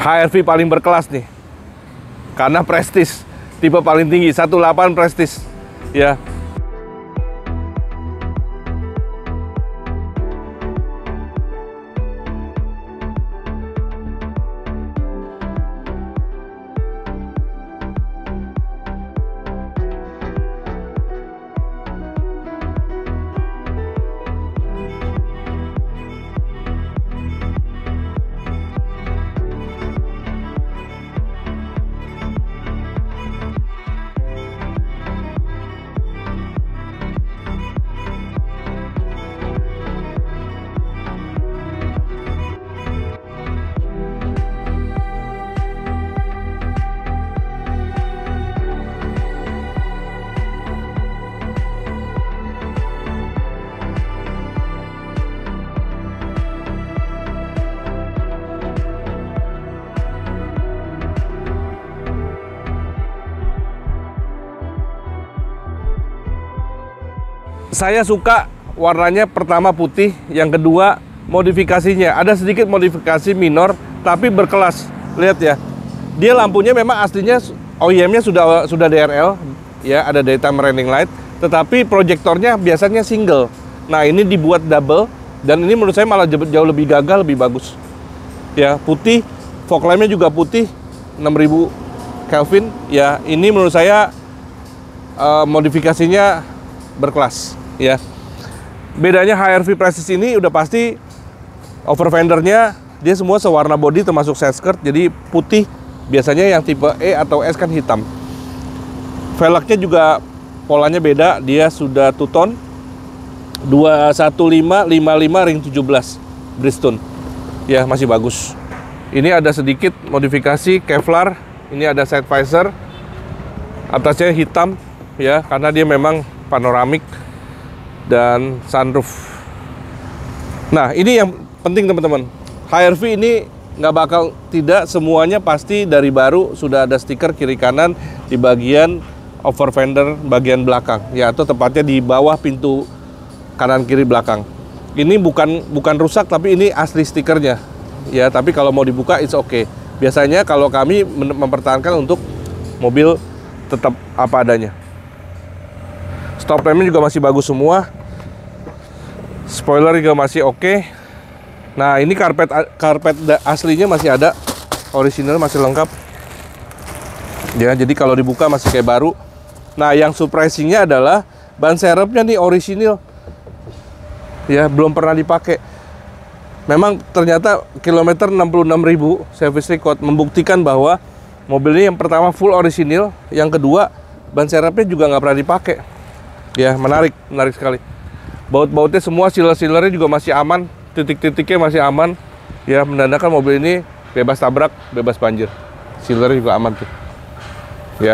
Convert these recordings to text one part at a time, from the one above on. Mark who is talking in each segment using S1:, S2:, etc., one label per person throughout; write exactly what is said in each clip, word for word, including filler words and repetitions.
S1: H R V paling berkelas nih, karena prestis, tipe paling tinggi, seratus delapan prestis, ya. Saya suka warnanya pertama putih, yang kedua modifikasinya. Ada sedikit modifikasi minor, tapi berkelas. Lihat ya, dia lampunya memang aslinya O E M-nya sudah sudah D R L, ya ada daytime running light, tetapi proyektornya biasanya single. Nah ini dibuat double, dan ini menurut saya malah jauh lebih gagah, lebih bagus. Ya putih, fog lamp-nya juga putih, enam ribu Kelvin. Ya ini menurut saya uh, modifikasinya berkelas. Ya, bedanya H R V Prestige ini udah pasti over fendernya dia semua sewarna body termasuk side skirt, jadi putih. Biasanya yang tipe E atau S kan hitam. Velgnya juga polanya beda, dia sudah two tone dua satu lima lima lima ring tujuh belas Bridgestone. Ya masih bagus. Ini ada sedikit modifikasi Kevlar. Ini ada side visor, atasnya hitam ya karena dia memang panoramik, dan sunroof. Nah ini yang penting teman-teman, H R V ini nggak bakal tidak semuanya pasti dari baru sudah ada stiker kiri kanan di bagian over fender bagian belakang, ya atau tepatnya di bawah pintu kanan kiri belakang. Ini bukan bukan rusak tapi ini asli stikernya, ya. Tapi kalau mau dibuka it's okay. Biasanya kalau kami mempertahankan untuk mobil tetap apa adanya. Stop lamp-nya juga masih bagus semua. Spoiler juga masih oke. Okay. Nah, ini karpet karpet aslinya masih ada. Original masih lengkap. Ya, jadi kalau dibuka masih kayak baru. Nah, yang surprising-nya adalah ban serepnya nih original. Ya, belum pernah dipakai. Memang ternyata kilometer enam puluh enam ribu service record membuktikan bahwa mobil ini yang pertama full original, yang kedua ban serepnya juga nggak pernah dipakai. Ya, menarik, menarik sekali. Baut-bautnya semua, sealer-sealernya juga masih aman, titik-titiknya masih aman. Ya, menandakan mobil ini bebas tabrak, bebas banjir. Sealernya juga aman tuh. Ya.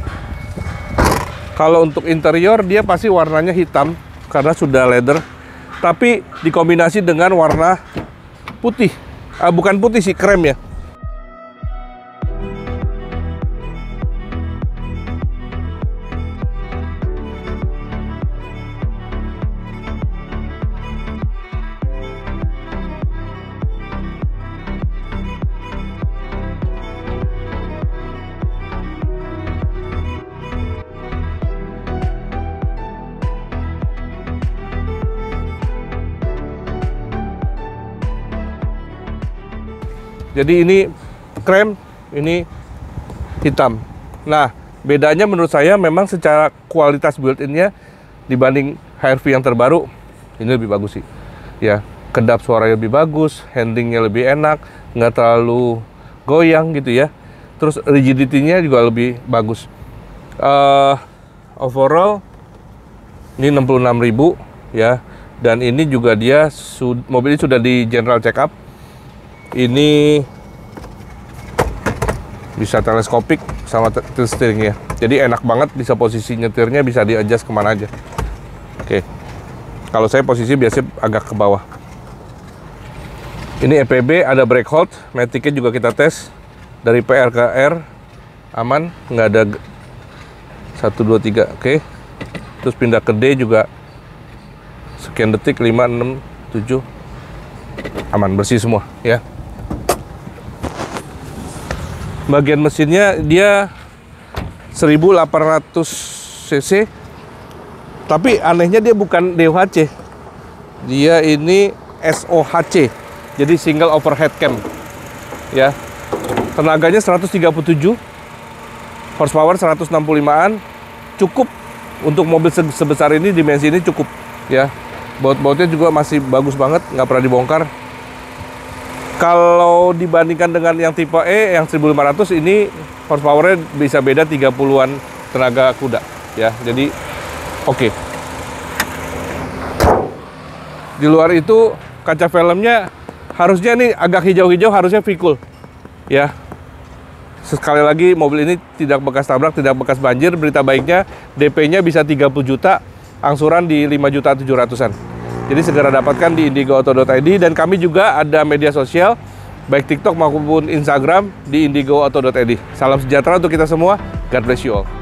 S1: Kalau untuk interior dia pasti warnanya hitam karena sudah leather, tapi dikombinasi dengan warna putih. Ah, bukan putih sih, krem ya. Jadi ini krem, ini hitam. Nah, bedanya menurut saya memang secara kualitas built-in-nya dibanding H R V yang terbaru, ini lebih bagus sih. Ya, kedap suaranya lebih bagus, handlingnya lebih enak, nggak terlalu goyang gitu ya. Terus rigidity-nya juga lebih bagus. Uh, overall, ini enam puluh enam ribu ya. Dan ini juga dia, mobil ini sudah di general check up. Ini bisa teleskopik sama tilt steering ya, jadi enak banget, bisa posisi nyetirnya bisa di adjust kemana aja. Oke, kalau saya posisi biasanya agak ke bawah. Ini E P B, ada brake hold, matic-nya juga kita tes dari P R ke R, aman, nggak ada satu dua tiga. Oke, terus pindah ke D juga sekian detik, lima enam tujuh, aman, bersih semua ya. Bagian mesinnya dia seribu delapan ratus cc. Tapi anehnya dia bukan D O H C. Dia ini S O H C. Jadi single overhead cam. Ya. Tenaganya seratus tiga puluh tujuh. Horsepower seratus enam puluh limaan. Cukup untuk mobil sebesar ini, dimensi ini cukup ya. Baut-bautnya juga masih bagus banget, nggak pernah dibongkar. Kalau dibandingkan dengan yang tipe E yang seribu lima ratus, ini horsepower-nya bisa beda tiga puluhan tenaga kuda ya. Jadi oke. Okay. Di luar itu kaca filmnya harusnya nih agak hijau-hijau, harusnya Vicul ya. Sekali lagi mobil ini tidak bekas tabrak, tidak bekas banjir. Berita baiknya D P-nya bisa tiga puluh juta, angsuran di lima juta tujuh ratusan. Jadi segera dapatkan di indigo auto dot i d, dan kami juga ada media sosial baik TikTok maupun Instagram di indigo auto dot i d. Salam sejahtera untuk kita semua. God bless you all.